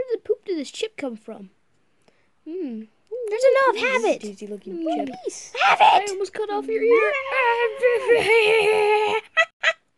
the poop did this chip come from? There's enough. Have it. Tasty looking chip. Have it. I almost cut off your ear.